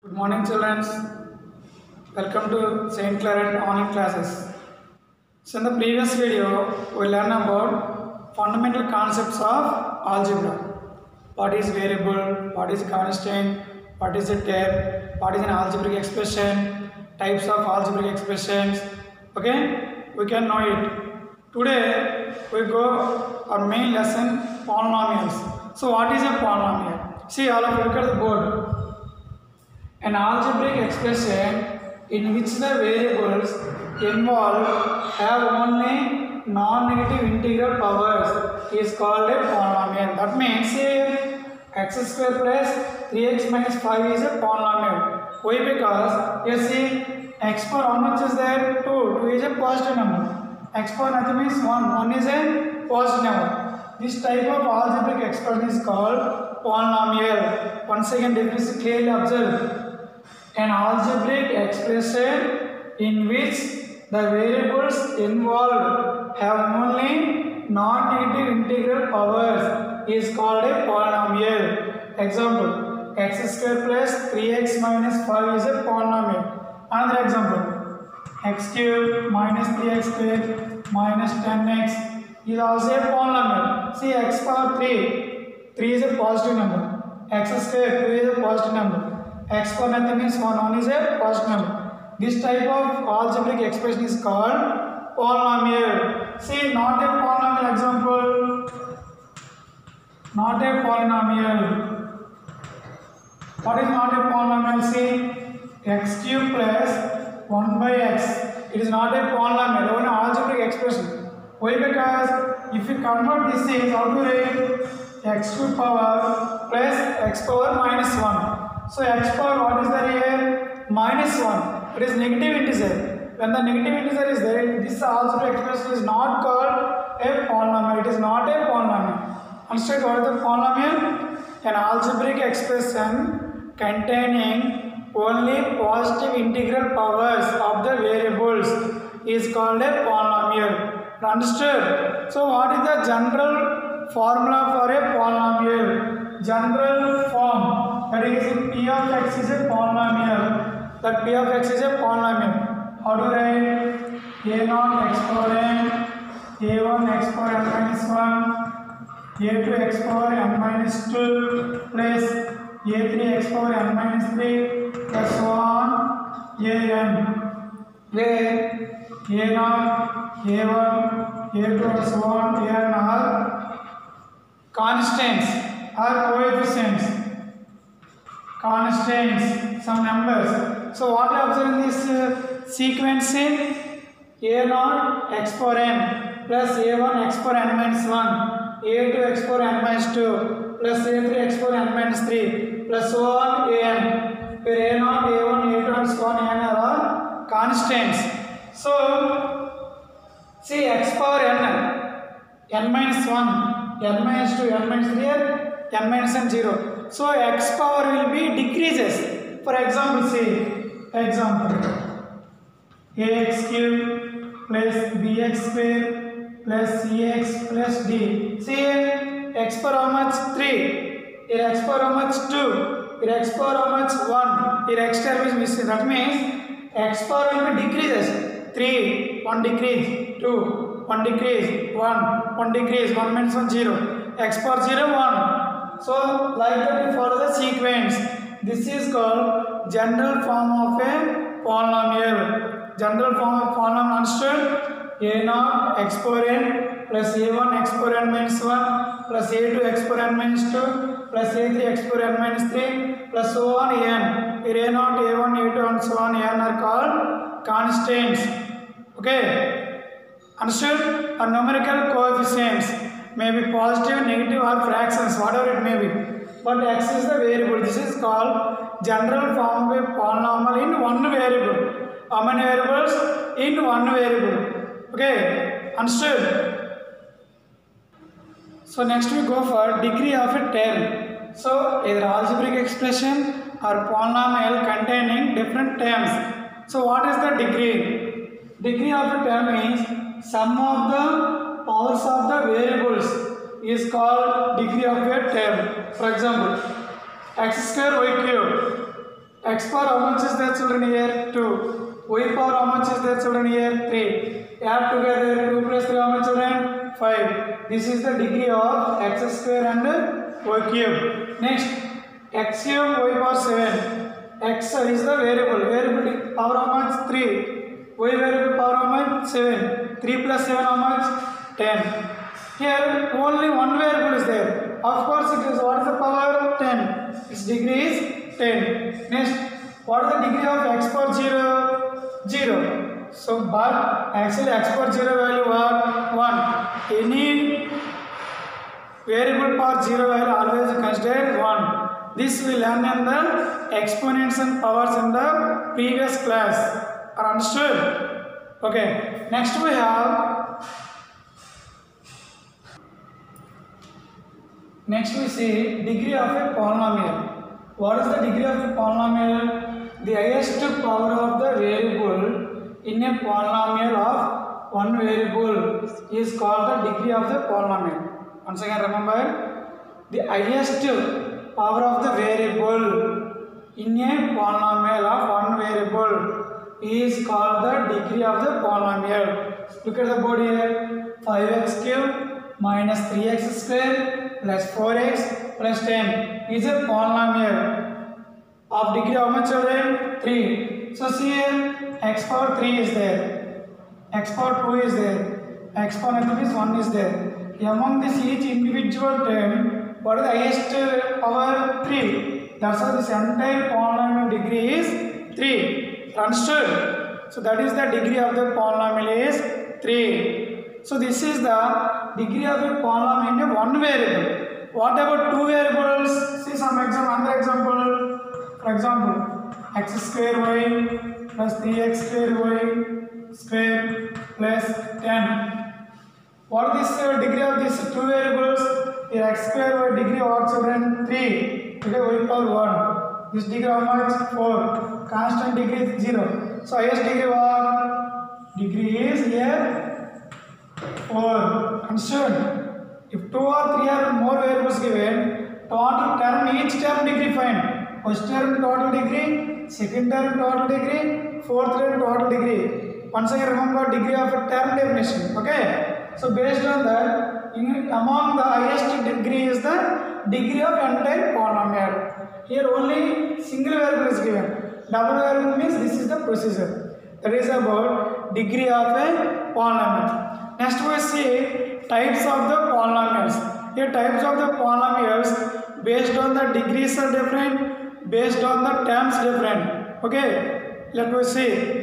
Good morning, children. Welcome to Saint Claret online classes. So, in the previous video, we learned about fundamental concepts of algebra. What is variable? What is constant? What is a term? What is an algebraic expression? Types of algebraic expressions. Okay, we can know it. Today, we go our main lesson polynomials. So, what is a polynomial? See, all of you look at the board. An algebraic expression in which the variables involved have only non-negative integral powers is called a polynomial. That means x square plus 3x minus 5 is a polynomial. Why? Because you see x power how much is there? 2. 2 is a positive number. X power nothing means 1. 1 is a positive number. This type of algebraic expression is called polynomial. Once again, definition clearly observe. An algebraic expression in which the variables involved have only non-negative integral powers is called a polynomial. Example, x square plus 3x minus 5 is a polynomial. Another example, x cube minus 3x square minus 10x is also a polynomial. See, x power 3 is a positive number. X square 2 is a positive number. X power nothing means 1 is a positive number. This type of algebraic expression is called polynomial. See, not a polynomial example. Not a polynomial. What is not a polynomial? See, x cube plus 1 by x. It is not a polynomial, only algebraic expression. Why? Because if you convert this thing, how to write x cube power plus x power minus 1. So x power, what is there here? Minus 1. It is negative integer. When the negative integer is there, this algebraic expression is not called a polynomial. It is not a polynomial. Instead, what is the polynomial? An algebraic expression containing only positive integral powers of the variables is called a polynomial. Understood? So, what is the general formula for a polynomial? General form. That is, p of x is a polynomial. That p of x is a polynomial. How to write? a0 x power n, a1 x power n minus 1, a2 x power n minus 2 plus a3 x power n minus 3 plus so on an. Where a0, a1, a2 and so on an are constants or coefficients. Constants, some numbers. So what I observe in this sequence is a0 x power n plus a1 x power n minus 1, a2 x power n minus 2 plus a3 x power n minus 3 plus so on an. Where a0, a1, a2 and so on an are all constants. So see x power n minus 1, n minus 2, n minus 3 and n minus n 0. So x power will be decreases. For example, see ax cube plus bx square plus cx plus d. See x power how much? 3. Here x power how much? 2. Here x power how much? 1. Here x term is missing. That means x power will be decreases. 3, 1 decrease, 2, 1 decrease, 1 decrease, 1 minus 1 0. X power 0, 1. So, like that you follow the sequence. This is called general form of a polynomial. General form of polynomial understood? a0 x power n plus a1 x power n minus 1 plus a2 x power n minus 2 plus a3 x power n minus 3 plus so on n. Here a0, a1, a2 and so on n are called constants. Okay? Understood? Or numerical coefficients. May be positive, negative or fractions, whatever it may be. But x is the variable. This is called general form of a polynomial in one variable. How many variables? In one variable. Okay, understood? So next we go for degree of a term. So either algebraic expression or polynomial containing different terms. So what is the degree? Degree of a term is sum of the powers of the variables is called degree of a term. For example, x square y cube X power how much is there children here? 2. Y power how much is there children here? 3. Add together 2 plus 3 how much children? 5. This is the degree of x square and y cube. Next, x cube y power 7. X is the variable. Variable power how much? 3. Y variable power how much? 7. 3 plus 7 how much? 10. Here only one variable is there. Of course it is, what is the power? 10. Its degree is 10. Next, what is the degree of x power 0? 0. So, but actually x power 0 value what? 1. Any variable power 0 value always consider 1. This we learn in the exponents and powers in the previous class. Are understood? Okay. Next we have. Next we see degree of a polynomial. What is the degree of a polynomial? The highest power of the variable in a polynomial of one variable is called the degree of the polynomial. Once again remember, the highest power of the variable in a polynomial of one variable is called the degree of the polynomial. Look at the board here. 5x cube minus 3x square plus 4x plus 10 is a polynomial of degree how much children? 3. So see here, x power 3 is there, x power 2 is there, exponent means 1 is there. Among this each individual term, what is the highest power? 3. That's why this entire polynomial degree is 3. Understood? So that is the degree of the polynomial is 3. So this is the degree of a polynomial in one variable. What about two variables? See some example, another example. For example, x square y plus 3x square y square plus 10. What is the degree of these two variables? Here x square y degree what children? 3. Okay, y power 1. This degree how much? 4. Constant degree is 0. So highest degree what? Degree is here 4. Understood? If 2 or 3 or more variables given, total term, each term degree find. First term total degree, second term total degree, fourth term total degree. Once again remember degree of a term definition. Okay. So based on that, among the highest degree is the degree of entire polynomial. Here only single variable is given. Double variable means this is the procedure. That is about degree of a polynomial. Next we see types of the polynomials. Here types of the polynomials based on the degrees are different, based on the terms different. Okay, let me see.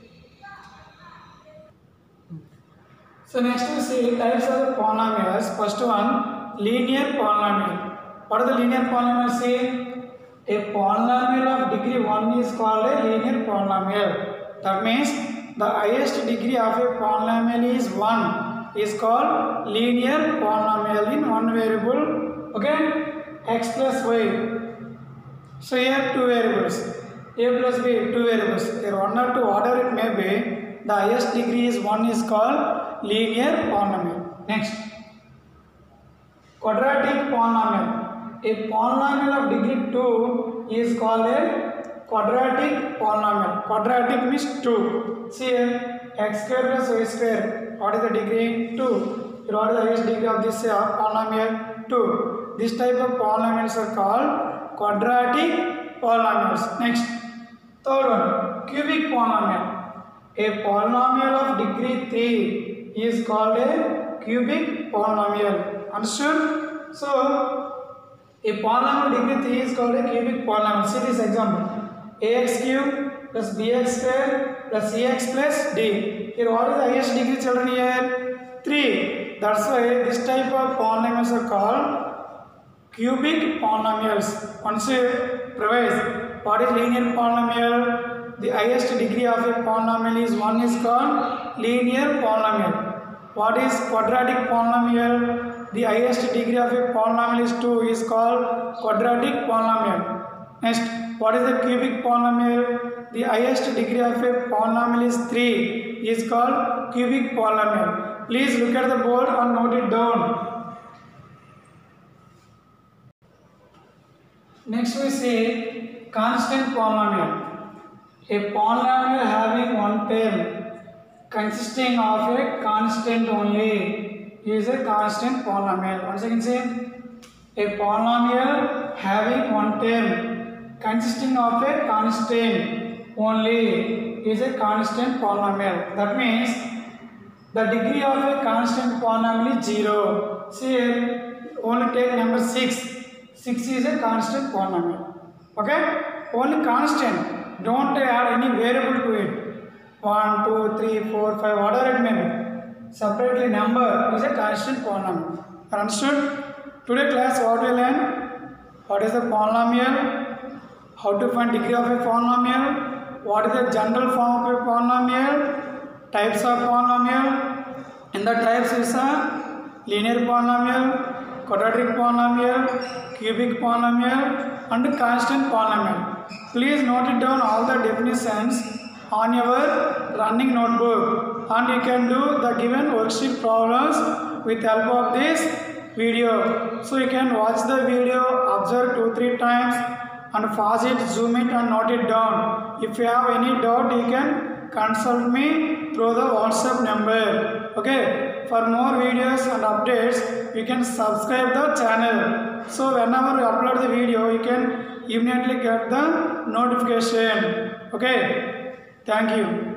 So next we see types of the polynomials. First one, linear polynomial. What are the linear polynomials? See, a polynomial of degree 1 is called a linear polynomial. That means the highest degree of a polynomial is 1 is called linear polynomial in one variable. Okay, x plus y. So here two variables, a plus b, two variables. Here 1 or 2, whatever it may be, the highest degree is 1 is called linear polynomial. Next, quadratic polynomial. A polynomial of degree 2 is called a quadratic polynomial. Quadratic means 2. See here, x square plus y square. What is the degree? 2. Here what is the highest degree of this polynomial? 2. This type of polynomials are called quadratic polynomials. Next, third one, cubic polynomial. A polynomial of degree 3 is called a cubic polynomial. Understood? So, a polynomial degree 3 is called a cubic polynomial. See this example. Ax cube plus bx square plus cx plus d. Here what is the highest degree children here? 3. That's why this type of polynomials are called cubic polynomials. Once you revise, what is linear polynomial? The highest degree of a polynomial is 1 is called linear polynomial. What is quadratic polynomial? The highest degree of a polynomial is 2 is called quadratic polynomial. Next, what is the cubic polynomial? The highest degree of a polynomial is 3 is called cubic polynomial. Please look at the board and note it down. Next we see constant polynomial. A polynomial having one term consisting of a constant only is a constant polynomial. Once again say, a polynomial having one term consisting of a constant only is a constant polynomial. That means the degree of a constant polynomial is 0. See here, only take number 6. 6 is a constant polynomial. Okay? Only constant. Don't add any variable to it. 1, 2, 3, 4, 5, whatever it may be. Separately number is a constant polynomial. Understood? Today class what we learn? What is the polynomial? How to find degree of a polynomial? What is the general form of a polynomial? Types of polynomial. In the types is a linear polynomial, quadratic polynomial, cubic polynomial and constant polynomial. Please note it down all the definitions on your running notebook and you can do the given worksheet problems with help of this video. So you can watch the video, observe 2-3 times and pause it, zoom it and note it down. If you have any doubt you can consult me through the WhatsApp number. Okay, for more videos and updates you can subscribe the channel. So whenever you upload the video you can immediately get the notification. Okay, thank you.